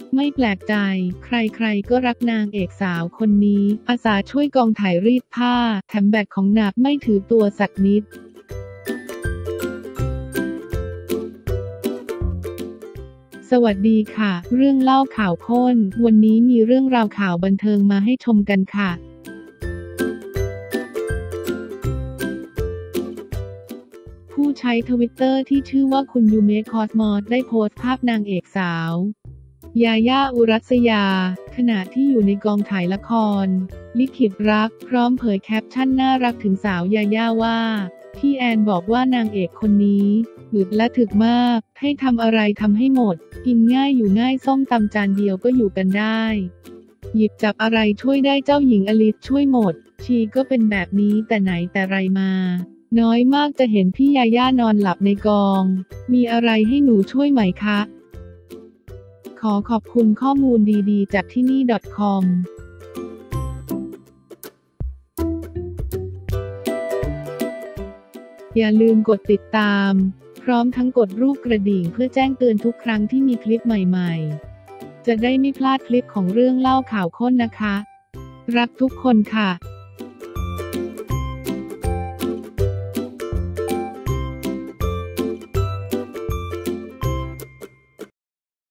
ไม่แปลกใจใครๆก็รักนางเอกสาวคนนี้อาสาช่วยกองถ่ายรีดผ้าแถมแบกของหนักไม่ถือตัวสักนิดสวัสดีค่ะเรื่องเล่าข่าวข้นวันนี้มีเรื่องราวข่าวบันเทิงมาให้ชมกันค่ะผู้ใช้ Twitter ที่ชื่อว่าคุณยูเมะคอสมอสได้โพสต์ภาพนางเอกสาวยาย่า อุรัสยาขณะที่อยู่ในกองถ่ายละครลิขิตรักพร้อมเผยแคปชั่นน่ารักถึงสาวยาย่าว่าพี่แอนบอกว่านางเอกคนนี้อึดและถึกมากให้ทำอะไรทำให้หมดกินง่ายอยู่ง่ายส้มตำจานเดียวก็อยู่กันได้หยิบจับอะไรช่วยได้เจ้าหญิงอลิซช่วยหมดชีก็เป็นแบบนี้แต่ไหนแต่ไรมาน้อยมากจะเห็นพี่ยาย่านอนหลับในกองมีอะไรให้หนูช่วยไหมคะขอขอบคุณข้อมูลดีๆจากที่นี่ .com อย่าลืมกดติดตามพร้อมทั้งกดรูปกระดิ่งเพื่อแจ้งเตือนทุกครั้งที่มีคลิปใหม่ๆจะได้ไม่พลาดคลิปของเรื่องเล่าข่าวข้นนะคะรักทุกคนค่ะ